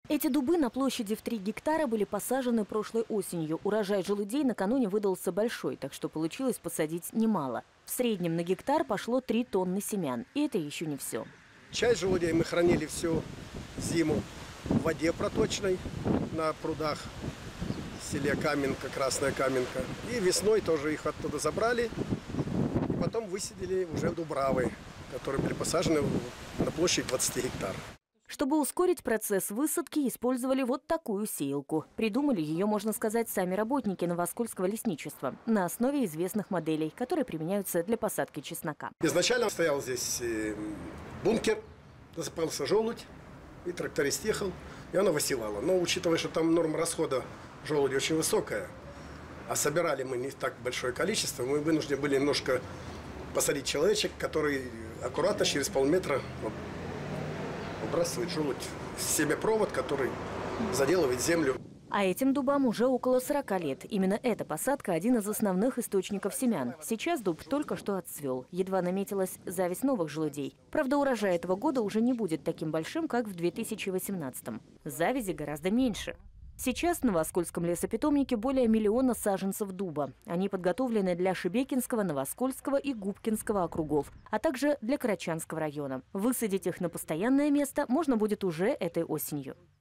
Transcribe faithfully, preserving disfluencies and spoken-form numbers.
Эти дубы на площади в три гектара были посажены прошлой осенью. Урожай желудей накануне выдался большой, так что получилось посадить немало. В среднем на гектар пошло три тонны семян. И это еще не все. Часть желудей мы хранили всю зиму в воде проточной на прудах в селе Каменка, Красная Каменка. И весной тоже их оттуда забрали. И потом высадили уже дубравы, которые были посажены на площади двадцати гектар. Чтобы ускорить процесс высадки, использовали вот такую сеялку. Придумали ее, можно сказать, сами работники Новоскольского лесничества на основе известных моделей, которые применяются для посадки чеснока. Изначально стоял здесь бункер, засыпался желудь, и тракторист ехал, и она высевала. Но учитывая, что там норма расхода желуди очень высокая, а собирали мы не так большое количество, мы вынуждены были немножко посадить человечек, который аккуратно через полметра выбрасывает желудь в семяпровод, который заделывает землю. А этим дубам уже около сорока лет. Именно эта посадка – один из основных источников семян. Сейчас дуб только что отцвел. Едва наметилась зависть новых желудей. Правда, урожай этого года уже не будет таким большим, как в две тысячи восемнадцатом. Завязи гораздо меньше. Сейчас в Новоскольском лесопитомнике более миллиона саженцев дуба. Они подготовлены для Шебекинского, Новоскольского и Губкинского округов, а также для Карачанского района. Высадить их на постоянное место можно будет уже этой осенью.